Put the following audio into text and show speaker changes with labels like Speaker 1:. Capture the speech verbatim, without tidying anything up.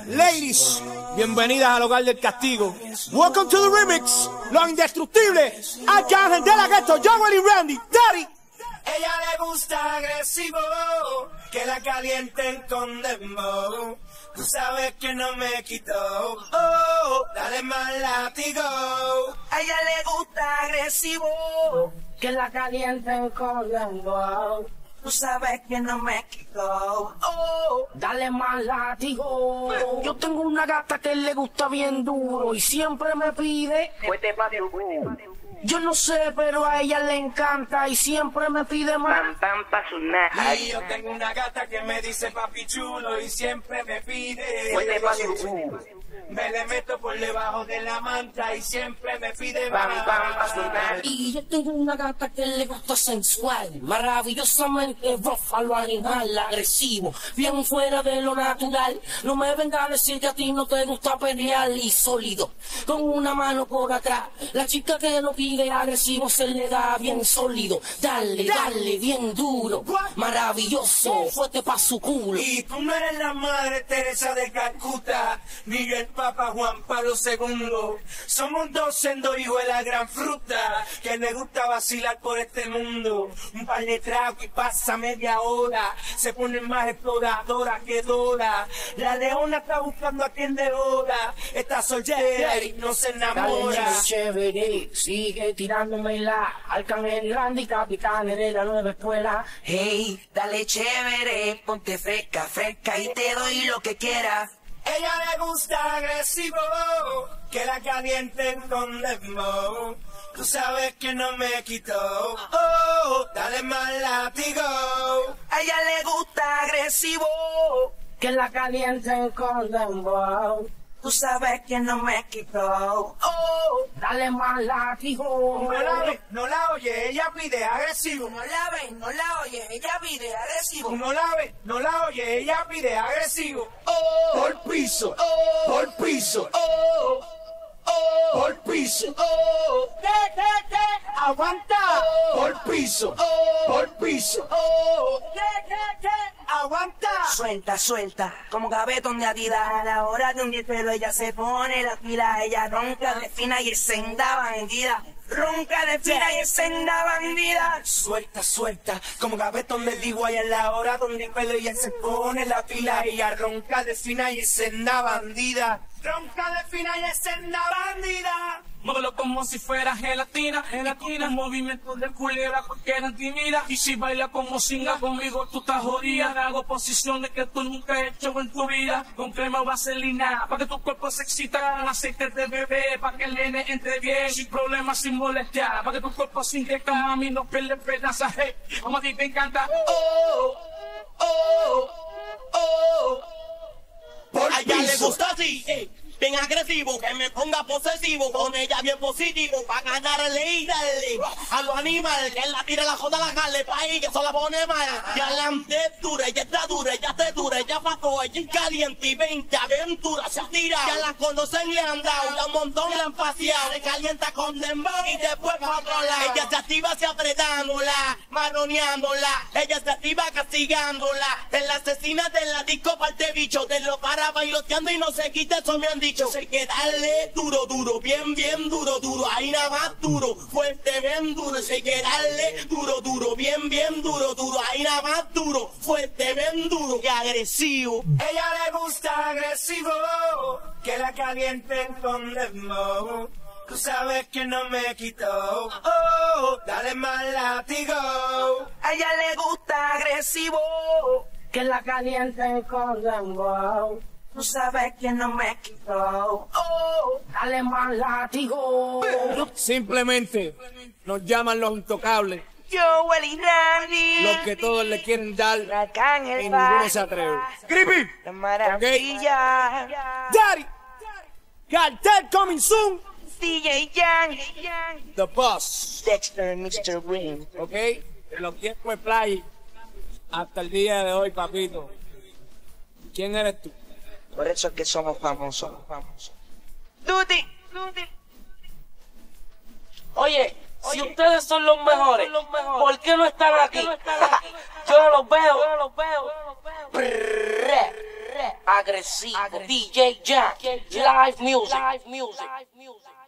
Speaker 1: Ladies, bienvenidas al hogar del castigo. Welcome to the remix. Los indestructibles. Arcángel de la Ghetto, Joel y Randy. Daddy.
Speaker 2: Ella le gusta agresivo, que la calienten con dembow. Tú sabes que no me quito, oh, dale más látigo.
Speaker 3: A ella le gusta agresivo, que la calienten con dembow. Tú sabes que no me quito, oh, dale más látigo. Yo tengo una gata que le gusta bien duro y siempre me pide fuerte pa' de uh. Yo no sé, pero a ella le encanta y siempre me pide más. Pam, pam, pa' su nada.
Speaker 2: Y yo tengo una gata que me dice papi chulo y siempre me pide
Speaker 3: fuerte pa' de uh.
Speaker 2: Me le meto por debajo de la manta y siempre me pide
Speaker 3: Pam,
Speaker 2: más.
Speaker 3: pam, pa' su nada. Y yo tengo una gata que le gusta sensual, maravillosamente bófalo, animal, agresivo, bien fuera de lo natural. No me venga a decir que a ti no te gusta pelear y sólido, con una mano por atrás. La chica que lo pide agresivo se le da bien sólido. Dale, dale, bien duro, maravilloso, fuerte pa' su culo.
Speaker 2: Y tú no eres la madre Teresa de Calcuta, ni el Papa Juan Pablo segundo. Somos dos sendos hijos de la gran fruta, que le gusta vacilar por este mundo. Un par de tragos y pasa media hora, se pone más exploradora que Dora. La leona está buscando a quien devora, está soltera y no se enamora.
Speaker 3: Dale, chévere, sigue tirándomela. Arcángel Randy, capitán de la nueva escuela.
Speaker 4: Hey, dale chévere, ponte fresca, fresca y te doy lo que quieras.
Speaker 2: Ella le gusta agresivo, que la calienten con dembow. Tú sabes que no me quito, oh, dale más látigo.
Speaker 4: A ella le gusta agresivo,
Speaker 3: Que la calienten con dembow.
Speaker 4: tú sabes que no me quito,
Speaker 3: Oh, dale más látigo.
Speaker 2: No la ve, no la oye, ella pide agresivo.
Speaker 4: no la ves, no la oyes, ella pide agresivo.
Speaker 2: No la ve, no la oye, ella pide agresivo. Oh,
Speaker 1: Por piso.
Speaker 2: oh,
Speaker 1: Por piso.
Speaker 2: oh, oh,
Speaker 1: Por piso.
Speaker 2: oh, ¿qué, qué, qué? Aguanta.
Speaker 1: Por piso.
Speaker 2: Oh,
Speaker 1: Por piso.
Speaker 2: oh, ¿qué, qué, qué? Aguanta.
Speaker 4: Suelta, suelta, como gavetón de Adidas. A la hora de un pelo ella se pone la pila. Ella ronca de fina y es senda bandida. Ronca de fina y es senda bandida.
Speaker 2: Suelta, suelta, como gavetón de D-Way a la hora donde el pelo ella se pone la pila. Ella ronca de fina y es senda bandida. Ronca de fina y es senda bandida.
Speaker 5: Móvelo como si fuera gelatina, gelatina, movimiento de culebra cualquiera intimida. Y si baila como singa conmigo, tú estás jodida. Hago posiciones que tú nunca has hecho en tu vida. Con crema o vaselina, para que tu cuerpo se excita. Con aceite de bebé, para que el nene entre bien. Sin problemas, sin molestia, para que tu cuerpo se inyecta. Mami, no pierdes esperanza, hey, como a ti te encanta.
Speaker 2: Oh, oh, oh.
Speaker 1: Por
Speaker 6: A ella le
Speaker 1: piso.
Speaker 6: gusta así, eh, bien agresivo, que me ponga posesivo, con ella bien positivo, pa' ganarle y darle a los animales, que él la tira, la joda, la jale, pa' ahí, que eso la pone mal. Y adelante es dura, ella está dura, ella está dura, ella pasó, ella es caliente y veinte aventura, se tira. Ya la conocen, le han dado, ya un montón le han paseado, se calienta con dembow y después pa' otro lado. Ella se activa, se apretándola, marroneándola, ella se activa castigándola, es la asesina de la disco, parte bicho, de lo para bailoteando y no se quita, eso me han dicho. Hay que darle duro, duro, bien, bien duro, duro, ahí nada más duro, fuerte, bien duro. Hay que darle duro, duro, bien, bien duro, duro, ahí nada más duro, fuerte, bien duro y agresivo.
Speaker 2: Ella le gusta agresivo, que la calienten con dembow. Tú sabes que no me quito, oh, dale más látigo.
Speaker 4: A ella le gusta agresivo,
Speaker 3: Que la calienten con dembow.
Speaker 4: tú sabes que no me quito,
Speaker 3: Oh, dale más látigo.
Speaker 1: Simplemente nos llaman los intocables.
Speaker 4: Joel y Randy,
Speaker 1: Los que todos le quieren dar
Speaker 4: Arcángel
Speaker 1: y ninguno se atreve. Creepy.
Speaker 4: la maravilla,
Speaker 1: Daddy. Cartel coming soon.
Speaker 4: D J Yang,
Speaker 1: The boss.
Speaker 4: Dexter, mister Green.
Speaker 1: ¿Ok? De los tiempos de play hasta el día de hoy, papito. ¿Quién eres tú?
Speaker 4: Por eso es que somos famosos, famosos. Duty, Duty.
Speaker 3: Oye, si ustedes son los mejores, ¿por qué no están aquí? Yo no los veo. Yo no los veo. agresivo. D J Jack, live music. Live music.